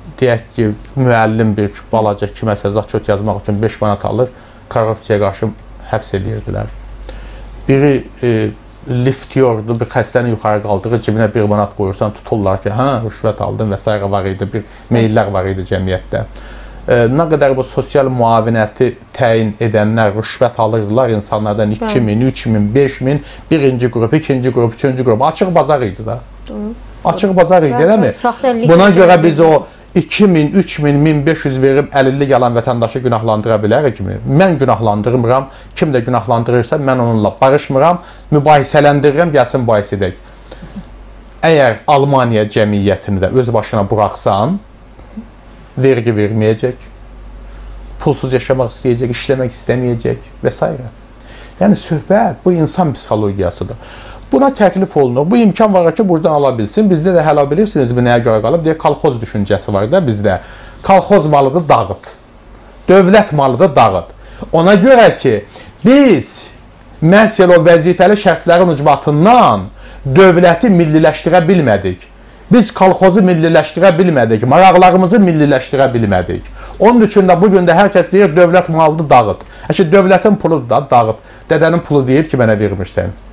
deyək ki, müəllim bir balaca kiməsə zaçot yazmaq üçün 5 manat alır, korrupsiyaya qarşı həbs edirdilər. Biri liftyordu, bir xəstəni yuxarı qaldırır, cibinə 1 manat qoyursan, tuturlar ki, hə, rüşvət aldın və s. var idi, bir meyillər var idi cəmiyyətdə. Nə qədər bu sosial müavinəti təyin edənlər rüşvət alırdılar insanlardan 2000, 3000, 5000, birinci qrup, ikinci qrup, üçüncü qrup, açıq bazar idi da. Açıq bazar idi, eləmi? Buna görə biz o 2000, 3000, 1500 verib əlillik alan vətəndaşı günahlandıra bilərikmi? Mən günahlandırmıram, kim də günahlandırırsa mən onunla barışmıram, mübahisələndirirəm, gəlsin mübahisə edək. Əgər Almaniya cəmiyyətini də öz başına buraxsan, vergi verməyəcək, pulsuz yaşamaq istəyəcək, işləmək istəməyəcək və s. Yəni, söhbət bu insan psixologiyasıdır. Buna təklif olunur. Bu imkan var ki, buradan ala bilsin. Bizdə də hələ bilirsiniz, nəyə görə qalıb? Deyək, kolxoz düşüncəsi var da bizdə. Kolxoz malıdır, dağıt. Dövlət malıdır, dağıt. Ona görə ki, biz məhz o vəzifəli şəxslərin ucbatından dövləti milliləşdirə bilmədik. Biz kolxozu milliləşdirə bilmədik, maraqlarımızı milliləşdirə bilmədik. Onun üçün də bugün də hər kəs deyir, dövlət malıdır, dağıt. Dövlətin puludur da, dağıt. Dədənin pulu deyir ki, mənə vermirsən.